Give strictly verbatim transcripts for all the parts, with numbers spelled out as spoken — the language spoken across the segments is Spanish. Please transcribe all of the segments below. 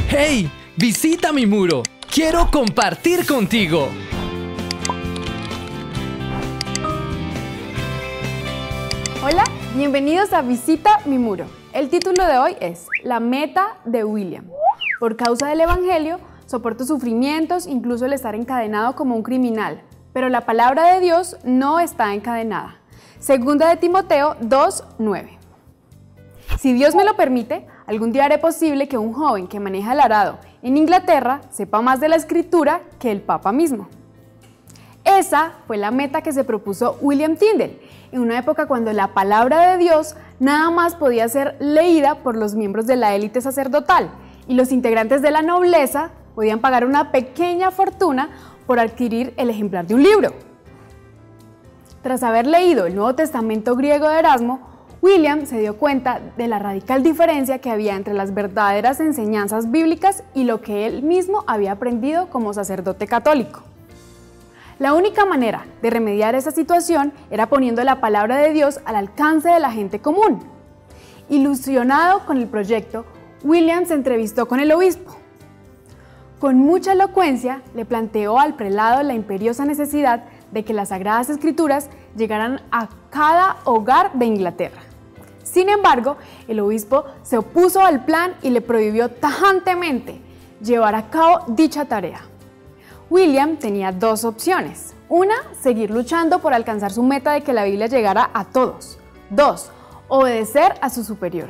¡Hey! ¡Visita mi muro! ¡Quiero compartir contigo! Hola, bienvenidos a Visita mi muro. El título de hoy es La meta de William. Por causa del Evangelio, soporto sufrimientos, incluso el estar encadenado como un criminal. Pero la palabra de Dios no está encadenada. Segunda de Timoteo dos, nueve. Si Dios me lo permite, algún día haré posible que un joven que maneja el arado en Inglaterra sepa más de la Escritura que el Papa mismo. Esa fue la meta que se propuso William Tyndale, en una época cuando la palabra de Dios nada más podía ser leída por los miembros de la élite sacerdotal y los integrantes de la nobleza podían pagar una pequeña fortuna por adquirir el ejemplar de un libro. Tras haber leído el Nuevo Testamento griego de Erasmo, William se dio cuenta de la radical diferencia que había entre las verdaderas enseñanzas bíblicas y lo que él mismo había aprendido como sacerdote católico. La única manera de remediar esa situación era poniendo la palabra de Dios al alcance de la gente común. Ilusionado con el proyecto, William se entrevistó con el obispo. Con mucha elocuencia le planteó al prelado la imperiosa necesidad de que las Sagradas Escrituras llegaran a cada hogar de Inglaterra. Sin embargo, el obispo se opuso al plan y le prohibió tajantemente llevar a cabo dicha tarea. William tenía dos opciones. Una, seguir luchando por alcanzar su meta de que la Biblia llegara a todos. Dos, obedecer a su superior.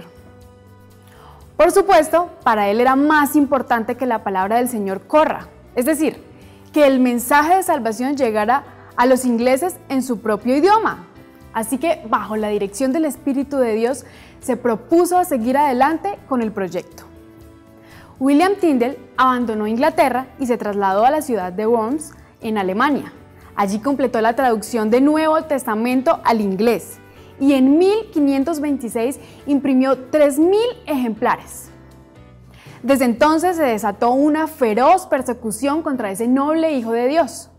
Por supuesto, para él era más importante que la palabra del Señor corra, es decir, que el mensaje de salvación llegara a los ingleses en su propio idioma. Así que, bajo la dirección del Espíritu de Dios, se propuso a seguir adelante con el proyecto. William Tyndale abandonó Inglaterra y se trasladó a la ciudad de Worms, en Alemania. Allí completó la traducción del Nuevo Testamento al inglés y en mil quinientos veintiséis imprimió tres mil ejemplares. Desde entonces se desató una feroz persecución contra ese noble Hijo de Dios.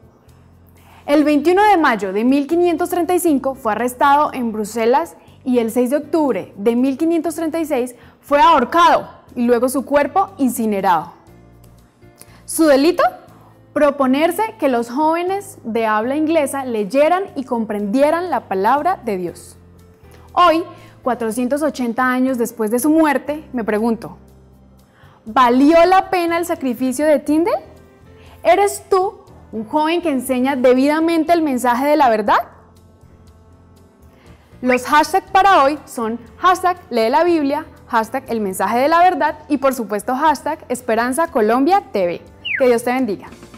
El veintiuno de mayo de mil quinientos treinta y cinco fue arrestado en Bruselas y el seis de octubre de mil quinientos treinta y seis fue ahorcado y luego su cuerpo incinerado. ¿Su delito? Proponerse que los jóvenes de habla inglesa leyeran y comprendieran la palabra de Dios. Hoy, cuatrocientos ochenta años después de su muerte, me pregunto, ¿valió la pena el sacrificio de Tyndale? ¿Eres tú un joven que enseña debidamente el mensaje de la verdad? Los hashtags para hoy son hashtag lee la Biblia, hashtag el mensaje de la verdad y por supuesto hashtag Esperanza Colombia T V. Que Dios te bendiga.